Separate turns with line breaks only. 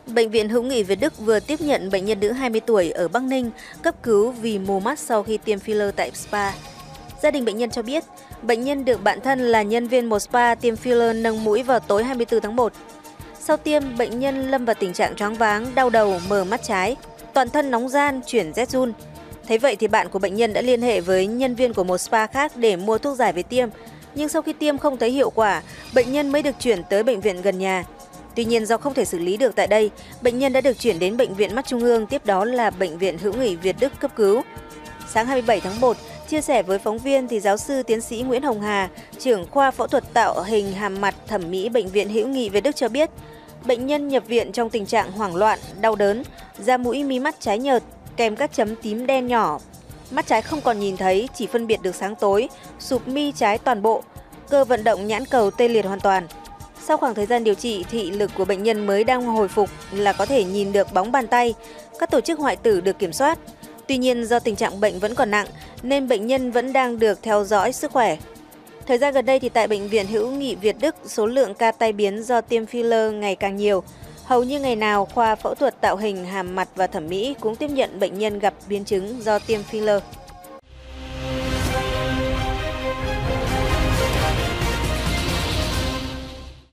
Bệnh viện Hữu nghị Việt Đức vừa tiếp nhận bệnh nhân nữ 20 tuổi ở Bắc Ninh cấp cứu vì mù mắt sau khi tiêm filler tại spa. Gia đình bệnh nhân cho biết, bệnh nhân được bạn thân là nhân viên một spa tiêm filler nâng mũi vào tối 24 tháng 1. Sau tiêm, bệnh nhân lâm vào tình trạng choáng váng, đau đầu, mờ mắt trái, toàn thân nóng ran, chuyển rét run. Thế vậy thì bạn của bệnh nhân đã liên hệ với nhân viên của một spa khác để mua thuốc giải về tiêm. Nhưng sau khi tiêm không thấy hiệu quả, bệnh nhân mới được chuyển tới bệnh viện gần nhà. Tuy nhiên do không thể xử lý được tại đây, bệnh nhân đã được chuyển đến Bệnh viện Mắt Trung ương, tiếp đó là Bệnh viện Hữu nghị Việt Đức cấp cứu. Sáng 27 tháng 1, chia sẻ với phóng viên thì giáo sư tiến sĩ Nguyễn Hồng Hà, trưởng khoa phẫu thuật tạo hình hàm mặt thẩm mỹ Bệnh viện Hữu nghị Việt Đức cho biết, bệnh nhân nhập viện trong tình trạng hoảng loạn, đau đớn, da mũi mí mắt trái nhợt, kèm các chấm tím đen nhỏ. Mắt trái không còn nhìn thấy, chỉ phân biệt được sáng tối, sụp mi trái toàn bộ, cơ vận động nhãn cầu tê liệt hoàn toàn. Sau khoảng thời gian điều trị, thị lực của bệnh nhân mới đang hồi phục là có thể nhìn được bóng bàn tay, các tổ chức hoại tử được kiểm soát. Tuy nhiên do tình trạng bệnh vẫn còn nặng nên bệnh nhân vẫn đang được theo dõi sức khỏe. Thời gian gần đây thì tại Bệnh viện Hữu nghị Việt Đức, số lượng ca tai biến do tiêm filler ngày càng nhiều. Hầu như ngày nào, khoa phẫu thuật tạo hình hàm mặt và thẩm mỹ cũng tiếp nhận bệnh nhân gặp biến chứng do tiêm filler.